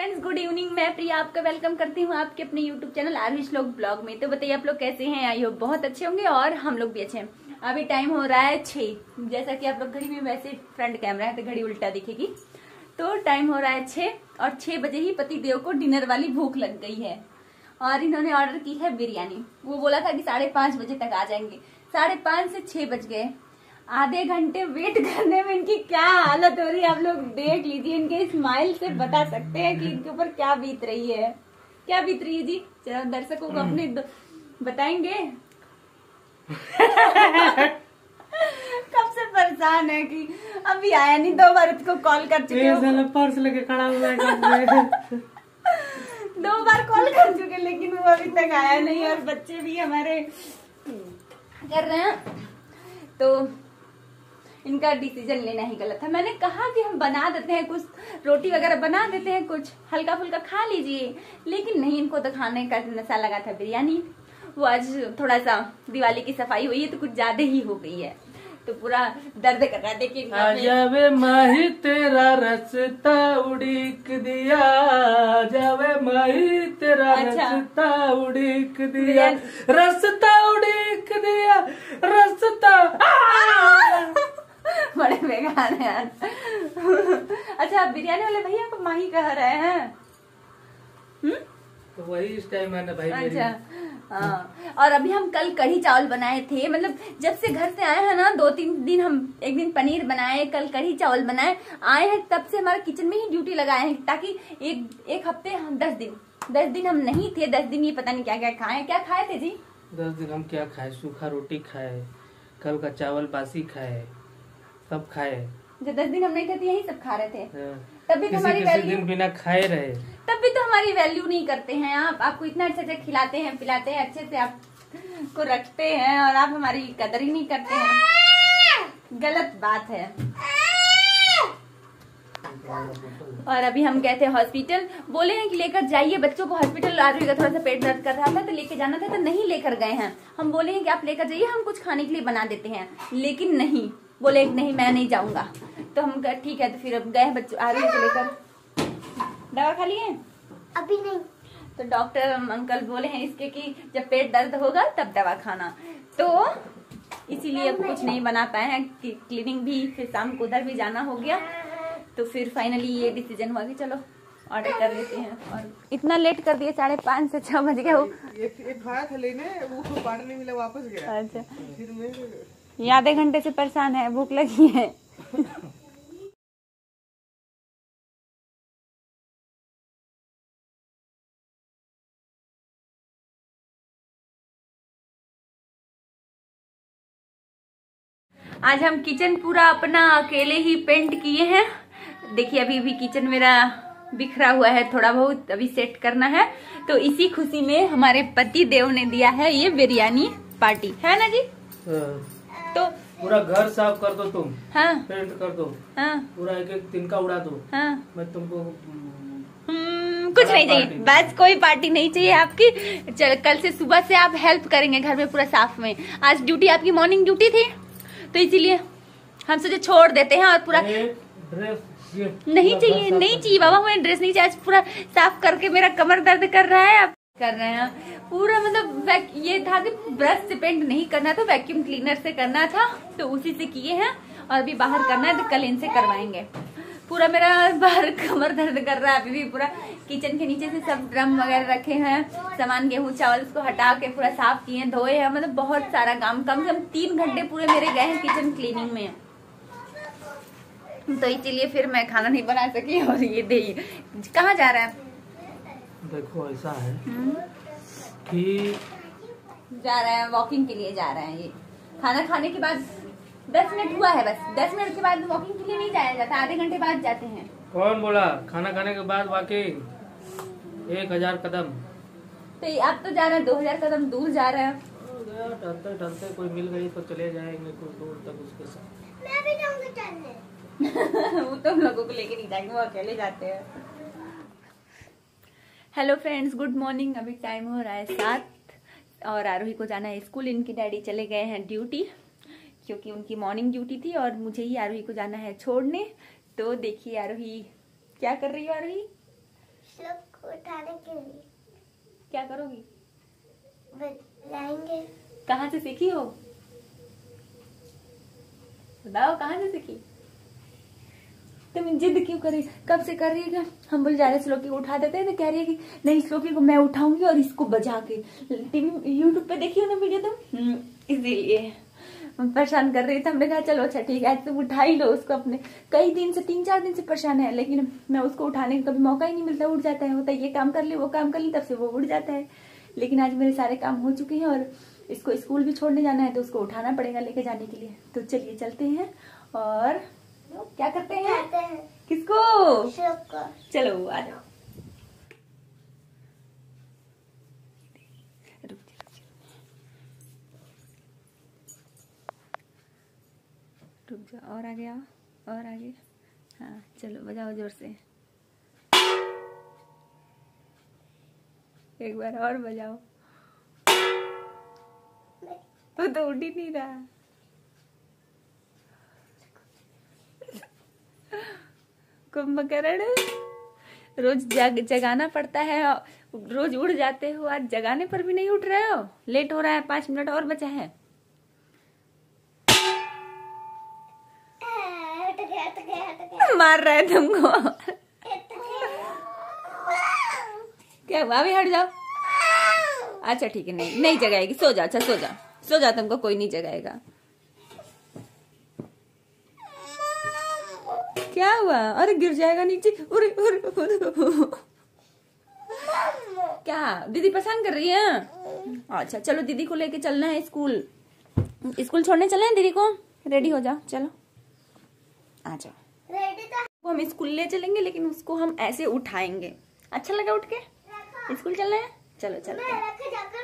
Friends, good evening. मैं प्रिया आपका welcome करती हूँ आपके अपने यूट्यूब चैनल आरुष लोग ब्लॉग में। तो बताइए आप लोग कैसे हैं। आई होप बहुत अच्छे होंगे और हम लोग भी अच्छे हैं। अभी टाइम हो रहा है 6। जैसा कि आप लोग घड़ी में वैसे फ्रंट कैमरा है तो घड़ी उल्टा दिखेगी। तो टाइम हो रहा है 6 और 6 बजे ही पति देव को डिनर वाली भूख लग गई है और इन्होंने ऑर्डर की है बिरयानी। वो बोला था कि 5:30 बजे तक आ जाएंगे। 5:30 से 6 बज गए। आधे घंटे वेट करने में इनकी क्या हालत हो रही है आप लोग देख लीजिए। इनके स्माइल से बता सकते हैं कि इनके ऊपर क्या बीत रही है। क्या बीत रही है जी, जरा दर्शकों को अपने बताएंगे। कब से परेशान है कि अभी आया नहीं। 2 बार उसको कॉल कर चुके हैं, पर्स लेके खड़ा हुआ है। 2 बार कॉल कर चुके लेकिन वो अभी तक आया नहीं और बच्चे भी हमारे कर रहे हैं। तो इनका डिसीजन लेना ही गलत था। मैंने कहा कि हम बना देते हैं, कुछ रोटी वगैरह बना देते हैं, कुछ हल्का फुल्का खा लीजिए, लेकिन नहीं, इनको तो खाने का नशा लगा था बिरयानी। वो आज थोड़ा सा दिवाली की सफाई हुई है तो कुछ ज्यादा ही हो गई है तो पूरा दर्द कर रहा है। देखिए जावे माही तेरा रास्ता उड़ीक दिया, जावे माही तेरा रास्ता उड़ीक दिया, रास्ता उड़ीक दिया, रास्ता। बड़े बेकार है यार। अच्छा, बिरयानी वाले भैया को माही कह रहे हैं। तो वही इस टाइम है ना भाई। अच्छा हाँ। और अभी हम कल कढ़ी चावल बनाए थे। मतलब जब से घर से आए हैं ना 2-3 दिन, हम एक दिन पनीर बनाए, कल कढ़ी चावल बनाए। आए हैं तब से हमारे किचन में ही ड्यूटी लगाए हैं ताकि एक हफ्ते हम 10 दिन हम नहीं थे। 10 दिन ये पता नहीं क्या क्या खाए। क्या खाए थे जी? 10 दिन हम क्या खाए? सूखा रोटी खाए, कल का चावल बासी खाए, सब खाए। जो 10 दिन हम नहीं थे तो यही सब खा रहे थे। तब भी तो किसी हमारी किसी वैल्यू दिन बिना खाए रहे। तब भी तो हमारी वैल्यू नहीं करते हैं आप। आपको इतना अच्छे से खिलाते हैं, पिलाते हैं, अच्छे से आपको रखते हैं और आप हमारी कदर ही नहीं करते हैं। गलत बात है। और अभी हम गए थे हॉस्पिटल। बोले हैं कि लेकर जाइए बच्चों को हॉस्पिटल। आरुषि का थोड़ा सा पेट दर्द कर रहा था तो लेके जाना था तो नहीं लेकर गए हैं। हम बोले हैं कि आप लेकर जाइए, हम कुछ खाने के लिए बना देते हैं, लेकिन नहीं, बोले नहीं मैं नहीं जाऊंगा। तो हम कहा ठीक है। तो फिर अब गए बच्चों आरुषि को लेकर। दवा खा लिए? अभी नहीं। तो डॉक्टर अंकल बोले हैं इसके कि जब पेट दर्द होगा तब दवा खाना। तो इसीलिए अब कुछ नहीं बना पाए हैं। क्लिनिक भी फिर शाम को उधर भी जाना हो गया। तो फिर फाइनली ये डिसीजन हुआ कि चलो ऑर्डर कर लेते हैं। और इतना लेट कर दिए, 5:30 से 6 बज गए। वो एक खाया था लेने, वो पानी नहीं मिला, वापस गया। अच्छा, ये आधे घंटे से परेशान है, भूख लगी है। आज हम किचन पूरा अपना अकेले ही पेंट किए हैं। देखिए अभी भी किचन मेरा बिखरा हुआ है, थोड़ा बहुत अभी सेट करना है। तो इसी खुशी में हमारे पति देव ने दिया है ये बिरयानी पार्टी, है ना जी? तो पूरा घर साफ कर दो तुम। हाँ, पेंट कर दो। हाँ, पूरा एक तिनका उड़ा दो। हाँ। मैं तुमको कुछ नहीं चाहिए, बस कोई पार्टी नहीं चाहिए आपकी। कल से सुबह से आप हेल्प करेंगे घर में पूरा साफ में। आज ड्यूटी आपकी मॉर्निंग ड्यूटी थी तो इसीलिए हम सोचे छोड़ देते हैं। और पूरा ड्रेस नहीं चाहिए, नहीं चाहिए बाबा, हमें ड्रेस नहीं चाहिए। आज पूरा साफ करके मेरा कमर दर्द कर रहा है। आप कर रहे हैं पूरा, मतलब ये था कि ब्रश से पेंट नहीं करना था, वैक्यूम क्लीनर से करना था तो उसी से किए हैं। और अभी बाहर करना है तो कल इनसे करवाएंगे। पूरा मेरा बाहर कमर दर्द कर रहा है अभी भी। पूरा किचन के नीचे से सब ड्रम वगैरह रखे हैं, सामान गेहूं चावल उसको हटा के पूरा साफ किए, धोए हैं। मतलब बहुत सारा काम, कम से कम 3 घंटे पूरे मेरे गए हैं किचन क्लीनिंग में। तो इसीलिए फिर मैं खाना नहीं बना सकी। और ये दे कहाँ जा रहा है? देखो ऐसा है कि जा रहे हैं वॉकिंग के लिए, जा रहे हैं। ये खाना खाने के बाद 10 मिनट हुआ है, बस 10 मिनट के बाद वॉकिंग के लिए नहीं जाया जाता, आधे घंटे बाद जाते हैं। कौन बोला? खाना खाने के बाद वॉकिंग 1000 कदम। तो आप तो जा रहे हैं 2000 कदम दूर जा रहे हैं। टहलते टहलते कोई मिल गई तो चले जाएंगे कुछ दूर तक उसके साथ। मैं भी जाऊंगी टहलने। वो तो हम लोगों को लेके नहीं जाएंगे, वो अकेले जाते हैं। Hello friends, good morning. अभी टाइम हो रहा है 7 और आरोही को जाना है स्कूल। इनके डैडी चले गए हैं ड्यूटी क्योंकि उनकी मॉर्निंग ड्यूटी थी और मुझे ही आरोही को जाना है छोड़ने। तो देखिए आरोही क्या कर रही हो। आरोही क्या करोगी? लाएंगे। कहाँ से सीखी हो? बताओ कहाँ से सीखी? तुम जिद क्यों करी? कब से कर रही है? क्या हम बोले जा रहे श्लोकी को उठा देते हैं तो कह रही है कि नहीं श्लोकी को मैं उठाऊंगी और इसको बजा के। टीवी यूट्यूब पे देखी हो ना वीडियो तुम, इसीलिए परेशान कर रही थी। हमने कहा चलो अच्छा ठीक है तुम उठा ही लो उसको। अपने कई दिन से 3-4 दिन से परेशान है, लेकिन मैं उसको उठाने का कभी मौका ही नहीं मिलता। उठ जाता है, होता है ये काम कर ली वो काम कर ली, तब से वो उठ जाता है। लेकिन आज मेरे सारे काम हो चुके हैं और इसको स्कूल भी छोड़ने जाना है तो उसको उठाना पड़ेगा लेके जाने के लिए। तो चलिए चलते हैं और क्या करते हैं? किसको? चलो आ जाओ। रुक जाओ और आगे आओ और आगे। हाँ चलो बजाओ जोर से, एक बार और बजाओ। वो तो उठ ही नहीं रहा। कुंभकर्ण रोज जगाना पड़ता है, रोज उड़ जाते हो, आज जगाने पर भी नहीं उठ रहे हो। लेट हो रहा है, 5 मिनट और बचा है। मार रहा है तुमको। क्या हुआ? अभी हट जाओ। अच्छा ठीक है, नहीं जगाएगी, सो जाओ। अच्छा सो जाओ, तुमको कोई नहीं जगाएगा। क्या हुआ? अरे गिर जाएगा नीचे। उरे। क्या दीदी परेशान कर रही है? अच्छा चलो दीदी को लेके चलना है स्कूल छोड़ने चलना है दीदी को। रेडी हो जाओ, चलो आ जाओ। वो हम स्कूल ले चलेंगे, लेकिन उसको हम ऐसे उठाएंगे। अच्छा लगा उठ के? स्कूल चलना है, चलो चलो।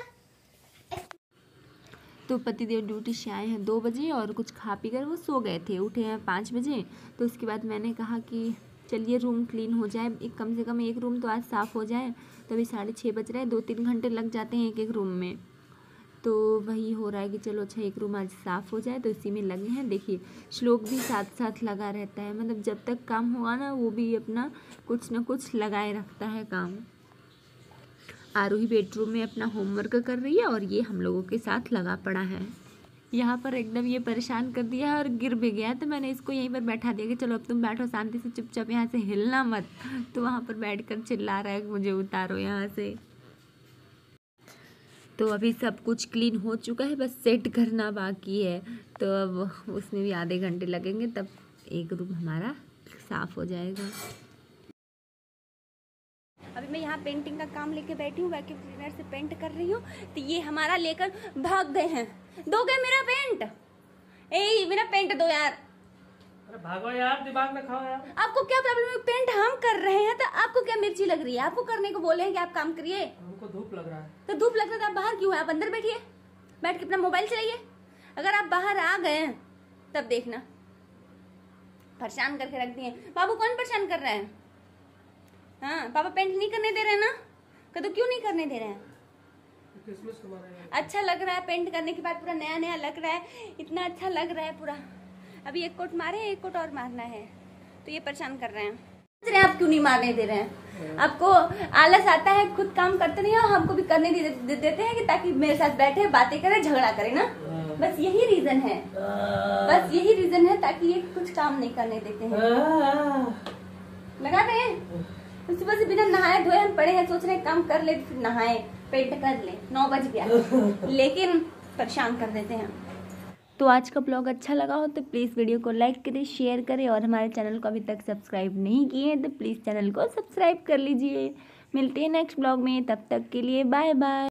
तो पतिदेव ड्यूटी से आए हैं 2 बजे और कुछ खा पी कर वो सो गए थे। उठे हैं 5 बजे। तो उसके बाद मैंने कहा कि चलिए रूम क्लीन हो जाए, कम से कम एक रूम तो आज साफ़ हो जाए। तो अभी 6:30 बज रहे हैं, 2-3 घंटे लग जाते हैं एक रूम में। तो वही हो रहा है कि चलो अच्छा एक रूम आज साफ़ हो जाए, तो इसी में लगे हैं। देखिए श्लोक भी साथ साथ लगा रहता है, मतलब जब तक काम होगा ना वो भी अपना कुछ ना कुछ लगाए रखता है काम। आरोही बेडरूम में अपना होमवर्क कर रही है और ये हम लोगों के साथ लगा पड़ा है। यहाँ पर एकदम ये परेशान कर दिया है और गिर भी गया, तो मैंने इसको यहीं पर बैठा दिया कि चलो अब तुम बैठो शांति से, चुपचाप यहाँ से हिलना मत। तो वहाँ पर बैठकर चिल्ला रहा है कि मुझे उतारो यहाँ से। तो अभी सब कुछ क्लीन हो चुका है, बस सेट करना बाकी है। तो अब उसमें भी आधे घंटे लगेंगे, तब एक रूम हमारा साफ हो जाएगा। अभी मैं यहाँ पेंटिंग का काम लेके बैठी हूँ, वैक्यूम क्लीनर से पेंट कर रही हूँ। तो ये हमारा लेकर भाग गए हैं। दो गए मेरा पेंट? मेरा पेंट दो यार। अरे भागो यार, दिमाग में खाओ यार। आपको क्या प्रॉब्लम है? पेंट हम कर रहे हैं तो आपको क्या मिर्ची लग रही है? आपको करने को बोले हैं कि आप काम करिए। हमको धूप लग रहा है। तो धूप लग रहा है, आप बाहर क्यों है? आप अंदर बैठिए, बैठ के अपना मोबाइल चलाइए। अगर आप बाहर आ गए तब देखना। परेशान करके रख दिए। बाबू कौन परेशान कर रहा है? हाँ पापा पेंट नहीं करने दे रहे ना? तो क्यों नहीं करने दे रहे हैं? अच्छा लग रहा है पेंट करने के बाद, पूरा नया नया लग रहा है, इतना अच्छा लग रहा है पूरा। अभी एक कोट मारे, एक कोट और मारना है। तो ये परेशान कर रहे हैं। आप क्यों नहीं मारने दे रहे हैं? आपको आलस आता है, खुद काम करते नहीं हो, हमको भी करने देते हैं कि ताकि मेरे साथ बैठे बातें करे, झगड़ा करे ना। बस यही रीजन है, बस यही रीजन है, ताकि ये कुछ काम नहीं करने देते हैं। लगा रहे हैं सुबह से बिना नहाए धोए हम पड़े हैं, सोच रहे हैं काम कर ले फिर नहाए पेंट कर ले। 9 बज गया लेकिन परेशान कर देते हैं। तो आज का ब्लॉग अच्छा लगा हो तो प्लीज़ वीडियो को लाइक करें, शेयर करें, और हमारे चैनल को अभी तक सब्सक्राइब नहीं किए हैं तो प्लीज़ चैनल को सब्सक्राइब कर लीजिए। मिलते हैं नेक्स्ट ब्लॉग में, तब तक के लिए बाय बाय।